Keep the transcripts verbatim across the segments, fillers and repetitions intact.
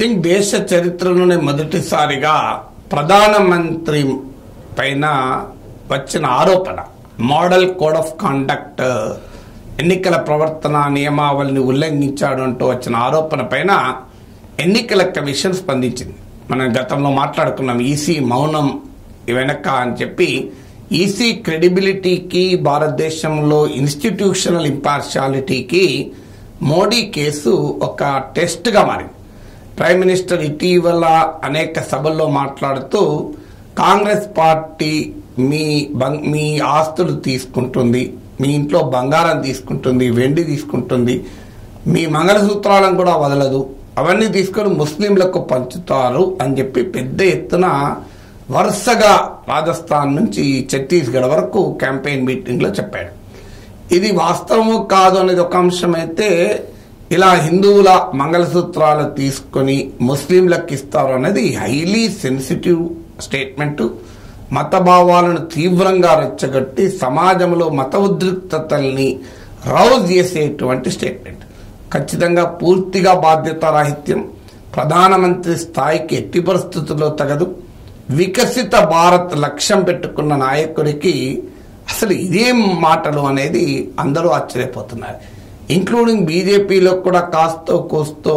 Think దేశ చరిత్రలోనే మొదటిసారిగా ప్రధానమంత్రి పైన వచ్చిన ఆరోపణ మోడల్ కోడ్ ఆఫ్ కాండక్ట్ ఎన్నికల ప్రవర్తన నియమావళిని ఉల్లంఘించాడు అంటూ వచ్చిన ఆరోపణ పైన ఎన్నికల కమిషన్ స్పందించింది. మనం గతంలో మాట్లాడుకున్నాం ఈసీ మౌనం వెనక అని చెప్పి. ఈసీ క్రెడిబిలిటీకి భారతదేశంలో ఇన్స్టిట్యూషనల్ ఇంపార్షియాలిటీకి మోడీ కేసు ఒక టెస్ట్గా మారింది. ప్రైమ్ మినిస్టర్ ఇటీవల అనేక సభల్లో మాట్లాడుతూ కాంగ్రెస్ పార్టీ మీ మీ ఆస్తులు తీసుకుంటుంది, మీ ఇంట్లో బంగారం తీసుకుంటుంది, వెండి తీసుకుంటుంది, మీ మంగళసూత్రాలను కూడా వదలదు, అవన్నీ తీసుకొని ముస్లింలకు పంచుతారు అని చెప్పి పెద్ద ఎత్తున వరుసగా రాజస్థాన్ నుంచి ఛత్తీస్గఢ్ వరకు క్యాంపెయిన్ మీటింగ్లో చెప్పాడు. ఇది వాస్తవము కాదు అనేది ఒక అంశం అయితే, ఇలా హిందువుల మంగళసూత్రాలు తీసుకొని ముస్లింలకు ఇస్తారు అనేది హైలీ సెన్సిటివ్ స్టేట్మెంటు. మత భావాలను తీవ్రంగా రెచ్చగొట్టి సమాజంలో మత ఉద్రిక్తతల్ని రౌజ్ చేసేటువంటి స్టేట్మెంట్. ఖచ్చితంగా పూర్తిగా బాధ్యతారాహిత్యం. ప్రధానమంత్రి స్థాయికి ఎట్టి పరిస్థితుల్లో తగదు. వికసిత భారత్ లక్ష్యం పెట్టుకున్న నాయకుడికి అసలు ఇదేం మాటలు అనేది అందరూ ఆశ్చర్యపోతున్నారు. ఇంక్లూడింగ్ బీజేపీలో కూడా కాస్తో కోస్తో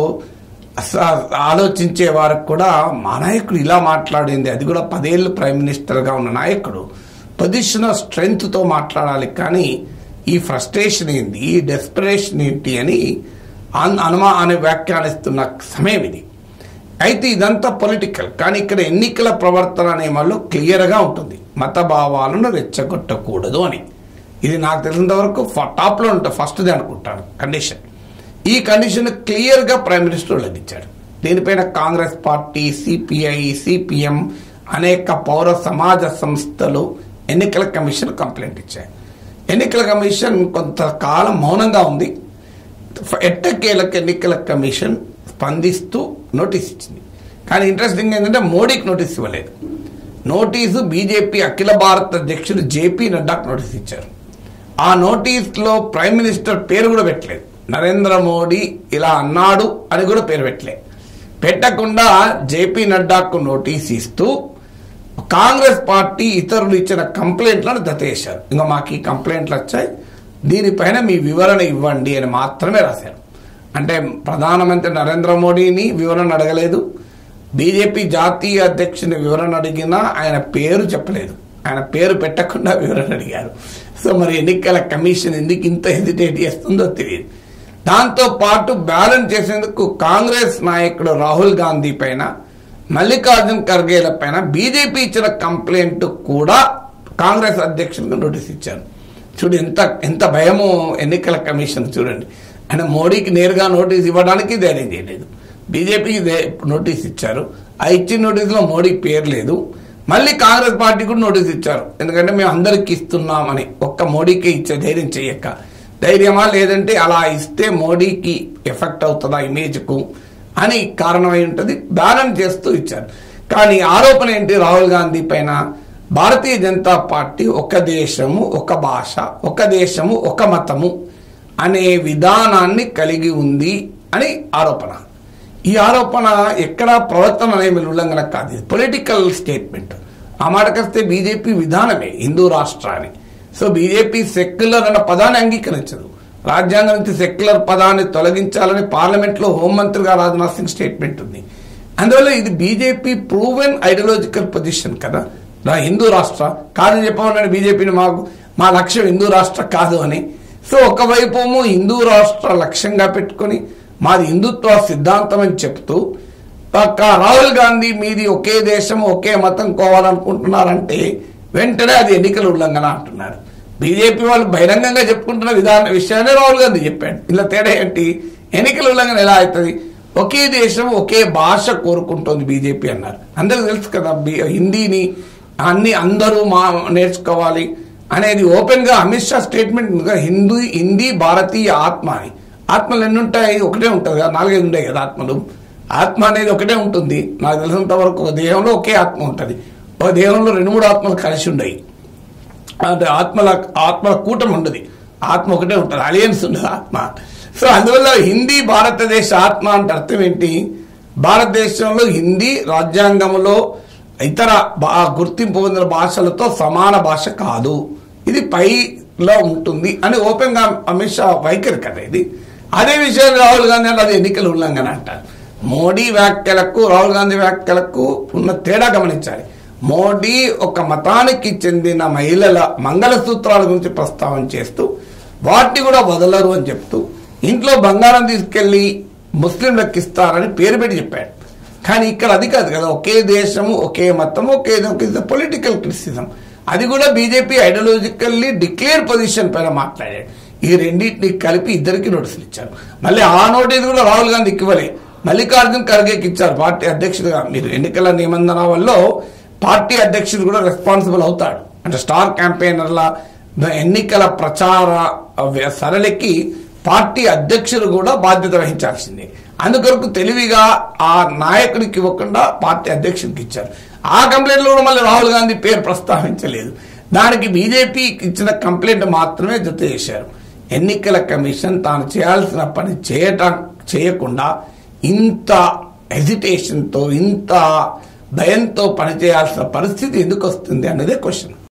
ఆలోచించే వారికి కూడా మా నాయకుడు ఇలా మాట్లాడింది, అది కూడా పదేళ్ళు ప్రైమ్ మినిస్టర్గా ఉన్న నాయకుడు పొజిషన్ ఆఫ్ స్ట్రెంగ్త్తో మాట్లాడాలి, కానీ ఈ ఫ్రస్ట్రేషన్ ఏంటి, ఈ డెస్పరేషన్ ఏంటి అని అనుమా అని వ్యాఖ్యానిస్తున్న సమయం ఇది. అయితే ఇదంతా పొలిటికల్, కానీ ఇక్కడ ఎన్నికల ప్రవర్తన నియమాల్లో క్లియర్గా ఉంటుంది మత భావాలను రెచ్చగొట్టకూడదు అని. ఇది నాకు తెలిసినంత వరకు టాప్లో ఉంటుంది, ఫస్ట్ది అనుకుంటాను కండిషన్. ఈ కండిషన్ క్లియర్గా ప్రైమ్ మినిస్టర్ ఉల్లంఘించాడు. దీనిపైన కాంగ్రెస్ పార్టీ, సిపిఐ, సిపిఎం, అనేక పౌర సమాజ సంస్థలు ఎన్నికల కమిషన్ కంప్లైంట్ ఇచ్చాయి. ఎన్నికల కమిషన్ కొంతకాలం మౌనంగా ఉంది. ఎట్టకేలకు ఎన్నికల కమిషన్ స్పందిస్తూ నోటీస్ ఇచ్చింది. కానీ ఇంట్రెస్టింగ్ ఏంటంటే మోడీకి నోటీస్ ఇవ్వలేదు. నోటీసు బీజేపీ అఖిల భారత అధ్యక్షుడు జేపీ నడ్డాకు నోటీస్ ఇచ్చారు. ఆ నోటీస్లో ప్రైమ్ మినిస్టర్ పేరు కూడా పెట్టలేదు. నరేంద్ర మోడీ ఇలా అన్నాడు అని కూడా పేరు పెట్టలేదు. పెట్టకుండా జేపీ నడ్డాకు నోటీస్ ఇస్తూ కాంగ్రెస్ పార్టీ ఇతరులు ఇచ్చిన కంప్లైంట్లను దతేశారు. ఇంకా మాకు ఈ కంప్లైంట్లు వచ్చాయి, దీనిపైన మీ వివరణ ఇవ్వండి అని మాత్రమే రాశారు. అంటే ప్రధానమంత్రి నరేంద్ర మోడీని వివరణ అడగలేదు, బీజేపీ జాతీయ అధ్యక్షుని వివరణ అడిగినా ఆయన పేరు చెప్పలేదు, ఆయన పేరు పెట్టకుండా వివరణ అడిగారు. సో మరి ఎన్నికల కమిషన్ ఎందుకు ఇంత హెజిటేట్ చేస్తుందో తెలియదు. దాంతో పాటు బ్యాలెన్స్ చేసేందుకు కాంగ్రెస్ నాయకుడు రాహుల్ గాంధీ పైన, మల్లికార్జున్ ఖర్గేల పైన బీజేపీ ఇచ్చిన కంప్లైంట్ కూడా కాంగ్రెస్ అధ్యక్షునికి నోటీస్ ఇచ్చారు. చూడు ఎంత ఎంత భయమో ఎన్నికల కమిషన్ చూడండి. ఆయన మోడీకి నేరుగా నోటీస్ ఇవ్వడానికి ధైర్యం చేయలేదు, బీజేపీకి నోటీస్ ఇచ్చారు. ఆ ఇచ్చిన నోటీసులో మోడీ పేరు లేదు. మళ్ళీ కాంగ్రెస్ పార్టీ కూడా నోటీస్ ఇచ్చారు, ఎందుకంటే మేము అందరికి ఇస్తున్నామని. ఒక్క మోడీకే ఇచ్చే ధైర్యం చేయక ధైర్యమా, లేదంటే అలా ఇస్తే మోడీకి ఎఫెక్ట్ అవుతుందా ఇమేజ్కు అని కారణమై ఉంటుంది. బ్యాలెన్స్ చేస్తూ ఇచ్చారు. కానీ ఆరోపణ ఏంటి రాహుల్ గాంధీ పైన, భారతీయ జనతా పార్టీ ఒక దేశము ఒక భాష, ఒక దేశము ఒక మతము అనే విధానాన్ని కలిగి ఉంది అని ఆరోపణ. ఈ ఆరోపణ ఎక్కడా ప్రవర్తన నియమ ఉల్లంఘన కాదు, ఇది పొలిటికల్ స్టేట్మెంట్. ఆ మాటకొస్తే బీజేపీ విధానమే హిందూ రాష్ట్ర అని. సో బీజేపీ సెక్యులర్ అన్న పదాన్ని అంగీకరించదు. రాజ్యాంగం నుంచి సెక్యులర్ పదాన్ని తొలగించాలని పార్లమెంట్లో హోంమంత్రిగా రాజ్నాథ్ సింగ్ స్టేట్మెంట్ ఉంది. అందువల్ల ఇది బీజేపీ ప్రూవెన్ ఐడియాలజికల్ పొజిషన్ కదా. హిందూ రాష్ట్ర కాదని చెప్పమన్నాడు బీజేపీని, మాకు మా లక్ష్యం హిందూ రాష్ట్ర కాదు అని. సో ఒకవైపు హిందూ రాష్ట్ర లక్ష్యంగా పెట్టుకొని మాది హిందుత్వ సిద్ధాంతం అని చెప్తూ, రాహుల్ గాంధీ మీది ఒకే దేశం ఒకే మతం కోవాలనుకుంటున్నారంటే వెంటనే అది ఎన్నికల ఉల్లంఘన అంటున్నారు. బీజేపీ వాళ్ళు బహిరంగంగా చెప్పుకుంటున్న విధాన విషయాన్ని రాహుల్ గాంధీ చెప్పాడు. ఇలా తేడా ఏంటి, ఎన్నికల ఉల్లంఘన ఎలా అవుతుంది? ఒకే దేశం ఒకే భాష కోరుకుంటోంది బీజేపీ అన్నారు. అందరికి తెలుసు కదా, హిందీని అన్ని అందరూ మా నేర్చుకోవాలి అనేది ఓపెన్ గా అమిత్ షా స్టేట్మెంట్. హిందూ హిందీ భారతీయ ఆత్మ అని. ఆత్మలు ఎన్ని ఉంటాయి? ఒకటే ఉంటుంది కదా, నాలుగైదు ఉంటాయి కదా ఆత్మలు. ఆత్మ అనేది ఒకటే ఉంటుంది. నాకు తెలిసినంత వరకు ఒక దేహంలో ఒకే ఆత్మ ఉంటుంది, ఒక దేహంలో రెండు మూడు ఆత్మలు కలిసి ఉండయి. అంటే ఆత్మల ఆత్మల కూటమి ఉండదు, ఆత్మ ఒకటే ఉంటుంది, అలియన్స్ ఉండదు ఆత్మ. సో అందువల్ల హిందీ భారతదేశ ఆత్మ అంటే అర్థం ఏంటి భారతదేశంలో హిందీ రాజ్యాంగంలో ఇతర గుర్తింపు పొందిన భాషలతో సమాన భాష కాదు, ఇది పైలో ఉంటుంది అని ఓపెన్ గా అమిత్ షా వైఖరి కదా ఇది. అదే విషయాన్ని రాహుల్ గాంధీ అంటే అది ఎన్నికల ఉల్లంఘన అంటారు. మోడీ వ్యాఖ్యలకు రాహుల్ గాంధీ వ్యాఖ్యలకు ఉన్న తేడా గమనించాలి. మోడీ ఒక మతానికి చెందిన మహిళల మంగళసూత్రాల గురించి ప్రస్తావన చేస్తూ వాటిని కూడా వదలరు అని చెప్తూ ఇంట్లో బంగారం తీసుకెళ్లి ముస్లింలకు ఇస్తారని పేరు పెట్టి చెప్పాడు. కానీ ఇక్కడ అది కాదు కదా, ఒకే దేశము ఒకే మతము ఒకే పొలిటికల్ క్రిటిసిజం. అది కూడా బీజేపీ ఐడియాలజికల్లీ డిక్లేర్ పొజిషన్ పైన మాట్లాడాడు. ఈ రెండింటిని కలిపి ఇద్దరికి నోటీసులు ఇచ్చారు. మళ్ళీ ఆ నోటీసు కూడా రాహుల్ గాంధీకి ఇవ్వలే, మల్లికార్జున్ ఖర్గేకి ఇచ్చారు పార్టీ అధ్యక్షుడిగా. మీరు ఎన్నికల నిబంధన వల్ల పార్టీ అధ్యక్షుడు కూడా రెస్పాన్సిబుల్ అవుతాడు. అంటే స్టార్ క్యాంపెయినర్ల ఎన్నికల ప్రచార సరళికి పార్టీ అధ్యక్షుడు కూడా బాధ్యత వహించాల్సిందే. అందుకొరకు తెలివిగా ఆ నాయకుడికి ఇవ్వకుండా పార్టీ అధ్యక్షుడికి ఇచ్చారు. ఆ కంప్లైంట్ లో కూడా మళ్ళీ రాహుల్ గాంధీ పేరు ప్రస్తావించలేదు. దానికి బీజేపీ ఇచ్చిన కంప్లైంట్ మాత్రమే జత చేశారు. ఎన్నికల కమిషన్ తాను చేయాల్సిన పని చేయటం చేయకుండా ఇంత హెజిటేషన్తో ఇంత భయంతో పనిచేయాల్సిన పరిస్థితి ఎందుకు వస్తుంది అన్నదే క్వశ్చన్.